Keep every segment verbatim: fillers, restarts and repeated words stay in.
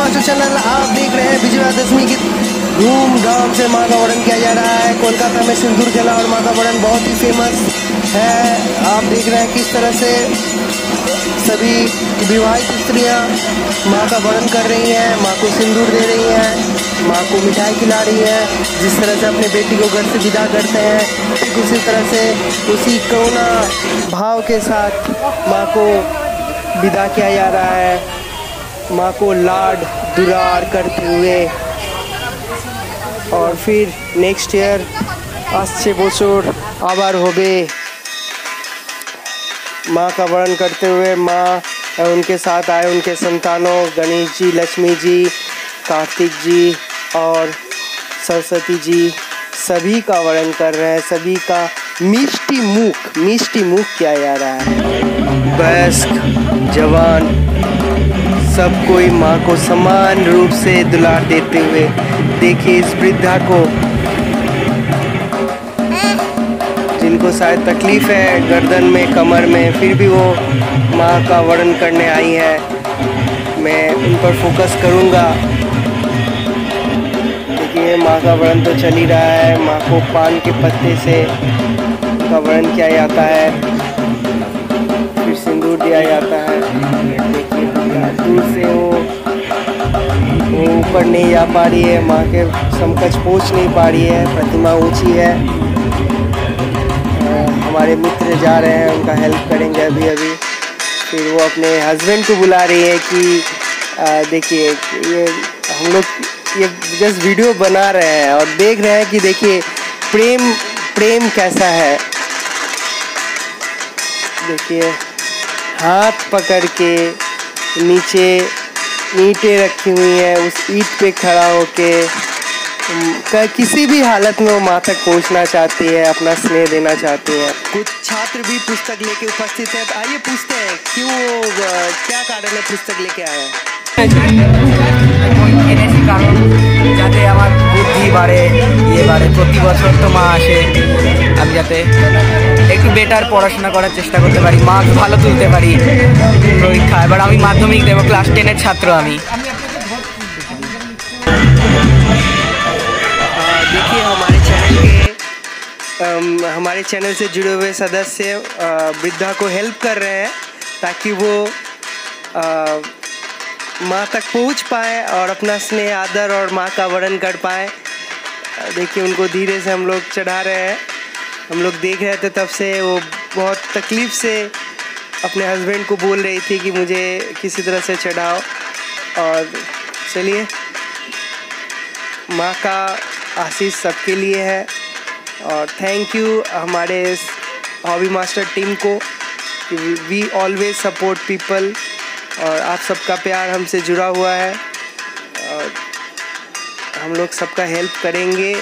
Master channel. आप देख रहे हैं विजयादशमी की धूमधाम से माँ का वर्णन किया जा रहा है। कोलकाता में सिंदूर खेला और माँ का वर्णन बहुत ही फेमस है। आप देख रहे हैं किस तरह से सभी विवाहित स्त्रियाँ माँ का वर्णन कर रही हैं, माँ को सिंदूर दे रही हैं, माँ को मिठाई खिला रही है। जिस तरह से अपने बेटी को घर से विदा करते हैं, ठीक उसी तरह से उसी करुणा भाव के साथ माँ को विदा किया जा रहा है। माँ को लाड दुलार करते हुए और फिर नेक्स्ट ईयर आस्ते बोचोर आबार होबे माँ का वर्णन करते हुए माँ उनके साथ आए उनके संतानों गणेश जी, लक्ष्मी जी, कार्तिक जी और सरस्वती जी सभी का वर्णन कर रहे हैं। सभी का मिष्टि मुख मिष्टि मुख किया जा रहा है। वयस्क जवान सब कोई माँ को समान रूप से दुलार देते हुए देखिए इस वृद्धा को, जिनको शायद तकलीफ है गर्दन में, कमर में, फिर भी वो माँ का वर्णन करने आई है। मैं उन पर फोकस करूँगा। देखिए माँ का वर्णन तो चल ही रहा है। माँ को पान के पत्ते से का वर्णन किया जाता है, फिर सिंदूर दिया जाता है। देखिए दूर से वो वो ऊपर नहीं जा पा रही है, माँ के समकक्ष पहुँच नहीं पा रही है, प्रतिमा ऊंची है। हमारे मित्र जा रहे हैं, उनका हेल्प करेंगे अभी अभी। फिर वो अपने हस्बैंड को बुला रही है कि देखिए ये हम लोग ये जस्ट वीडियो बना रहे हैं और देख रहे हैं कि देखिए प्रेम प्रेम कैसा है। देखिए हाथ पकड़ के नीचे ईंटें रखी हुई हैं, उस ईंट पे खड़ा होके किसी भी हालत में वो माँ तक पहुँचना चाहती है, अपना स्नेह देना चाहती है। कुछ छात्र भी पुस्तक लेके उपस्थित हैं। तो आइए पूछते हैं क्यों, क्या कारण है पुस्तक लेके आए हैं? যাতে আমার বুদ্ধি বাড়ে, ইয়ে বাড়ে। প্রতি বছর তো মা আসে, আমি যাতে একটু বেটার পড়াশোনা করার চেষ্টা করতে পারি, মার্কস ভালো তুলতে পারি পরীক্ষা। এবার আমি মাধ্যমিক দেবো, ক্লাস টেনের ছাত্র আমি। देखिए हमारे चैनल के हमारे चैनल से जुड़े हुए सदस्य वृद्धा को हेल्प कर रहे हैं ताकि वो माँ तक पहुँच पाए और अपना स्नेह आदर और माँ का वर्णन कर पाए। देखिए उनको धीरे से हम लोग चढ़ा रहे हैं। हम लोग देख रहे थे तब से वो बहुत तकलीफ़ से अपने हस्बैंड को बोल रही थी कि मुझे किसी तरह से चढ़ाओ। और चलिए माँ का आशीष सबके लिए है। और थैंक यू हमारे हॉबी मास्टर टीम को, वी ऑलवेज सपोर्ट पीपल। और आप सबका प्यार हमसे जुड़ा हुआ है और हम लोग सबका हेल्प करेंगे।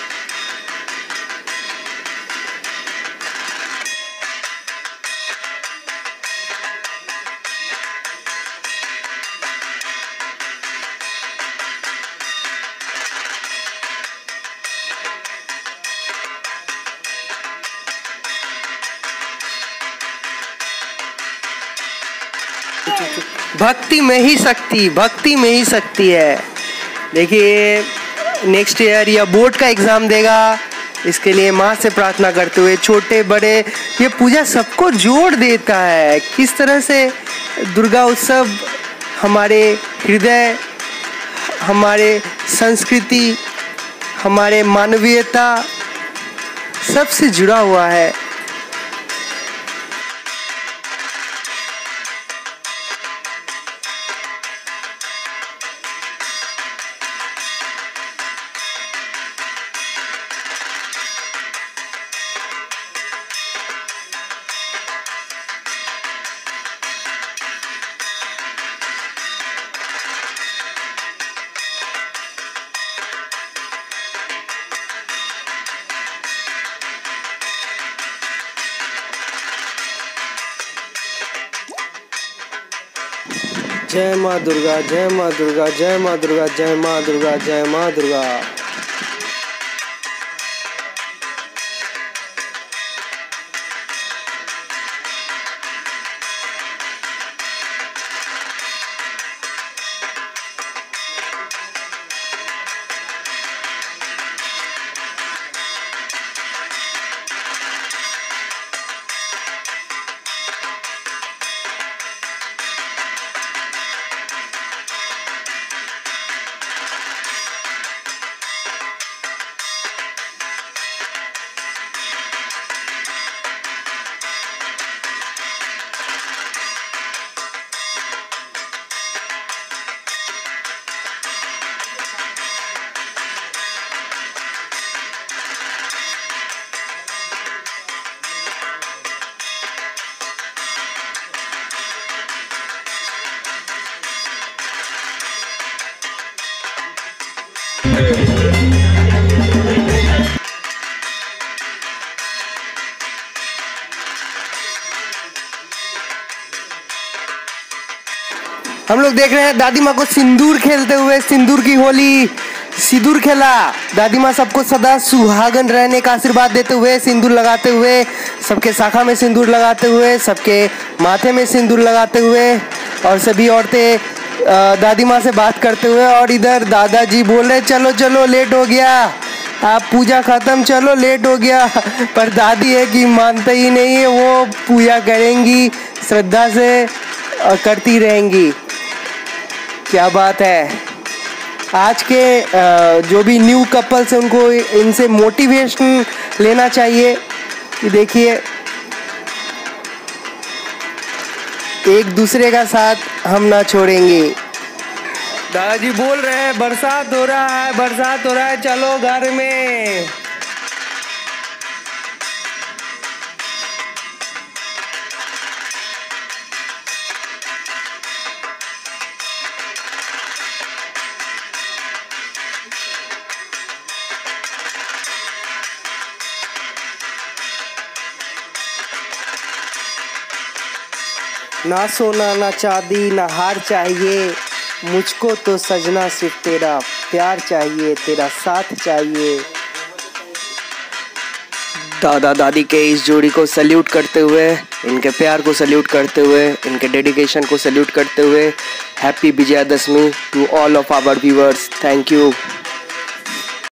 भक्ति में ही शक्ति भक्ति में ही शक्ति है। देखिए नेक्स्ट ईयर या बोर्ड का एग्ज़ाम देगा, इसके लिए माँ से प्रार्थना करते हुए छोटे बड़े ये पूजा सबको जोड़ देता है। किस तरह से दुर्गा उत्सव हमारे हृदय, हमारे संस्कृति, हमारे मानवीयता सबसे जुड़ा हुआ है। जय माँ दुर्गा, जय माँ दुर्गा, जय माँ दुर्गा, जय माँ दुर्गा, जय माँ दुर्गा। हम लोग देख रहे हैं दादी माँ को सिंदूर खेलते हुए, सिंदूर की होली, सिंदूर खेला। दादी माँ सबको सदा सुहागन रहने का आशीर्वाद देते हुए, सिंदूर लगाते हुए, सबके शाखा में सिंदूर लगाते हुए, सबके माथे में सिंदूर लगाते हुए, और सभी औरतें दादी माँ से बात करते हुए। और इधर दादाजी बोल रहे चलो चलो लेट हो गया, आप पूजा खत्म, चलो लेट हो गया। पर दादी है कि मानते ही नहीं है, वो पूजा करेंगी, श्रद्धा से करती रहेंगी। क्या बात है। आज के जो भी न्यू कपल्स हैं उनको इनसे मोटिवेशन लेना चाहिए कि देखिए एक दूसरे का साथ हम ना छोड़ेंगे। दादाजी बोल रहे हैं बरसात हो रहा है, बरसात हो रहा है, चलो घर में। ना सोना ना चांदी ना हार चाहिए, मुझको तो सजना सिर्फ तेरा प्यार चाहिए, तेरा साथ चाहिए। दादा दादी के इस जोड़ी को सल्यूट करते हुए, इनके प्यार को सल्यूट करते हुए, इनके डेडिकेशन को सल्यूट करते हुए, happy Vijayadashami to all of our viewers. Thank you.